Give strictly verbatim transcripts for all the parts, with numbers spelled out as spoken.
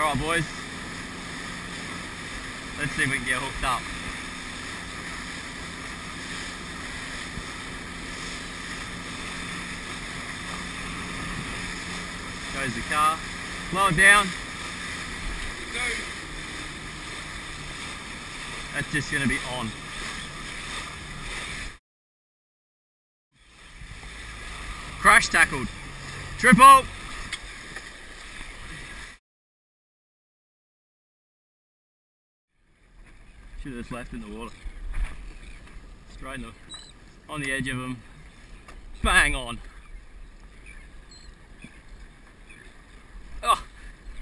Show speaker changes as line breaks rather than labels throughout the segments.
Alright boys, let's see if we can get hooked up. Goes the car, slow it down. That's just going to be on. Crash tackled. Triple! Should have just left in the water. Straight in the, on the edge of them. Bang on. Oh.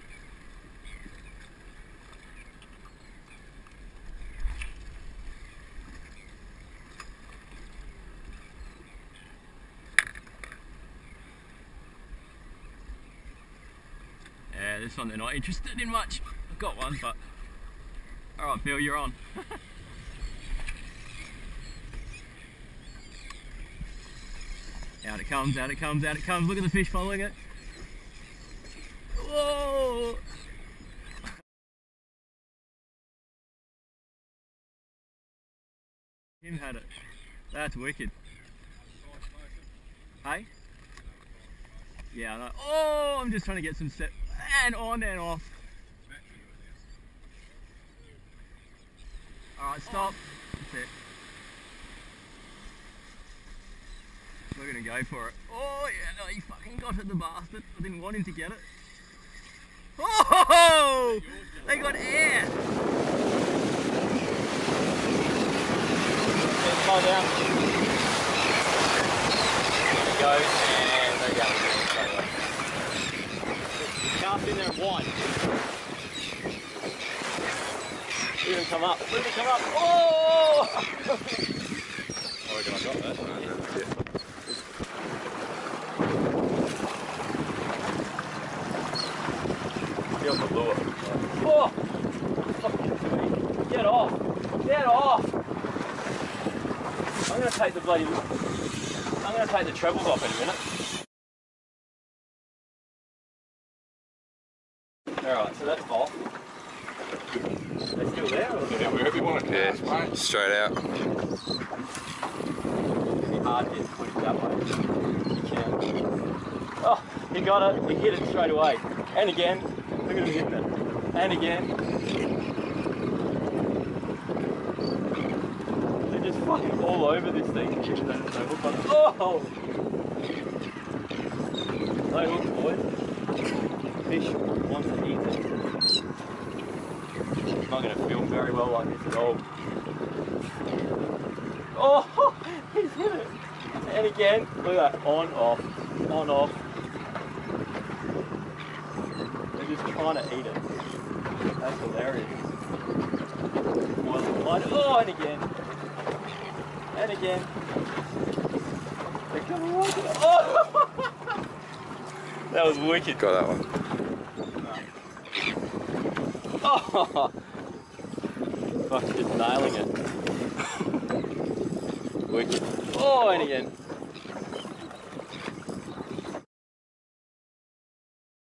Yeah, this one they're not interested in much. I've got one, but alright Phil, you're on. Out it comes, out it comes, out it comes. Look at the fish following it. Whoa! Him had it. That's wicked. Hey? Yeah, I know. Oh, I'm just trying to get some set and on and off. Alright, stop. That's it. We're gonna go for it. Oh yeah, no, he fucking got it, the bastard. I didn't want him to get it. Oh! They got air! Let's slow down. There we go, and there we go. Cast in there at one. Let him come up. Let him come up. Oh! I reckon I got that. Yeah. Get on the lure. Oh! Fucking get off! Get off! I'm gonna take the bloody. I'm gonna take the trebles off in a minute. Alright, so that's off. They're still there? Or
yeah, wherever you want to cast, yeah, mate. Straight out.
It'd be hard to push it that way. You can. Oh, he got it. He hit it straight away. And again. Look at him hitting it. And again. They're just fucking all over this thing. Oh! No hook, boys. Fish wants to eat it. I'm not going to film very well like this at all. Oh! He's hit it! And again, look at that. On, off. On, off. They're just trying to eat it. That's hilarious. Oh, and again. And again. They're coming right to it. Oh! That was wicked.
Got that one.
Oh! Fuck, just nailing it. Wicked. Oh, and again.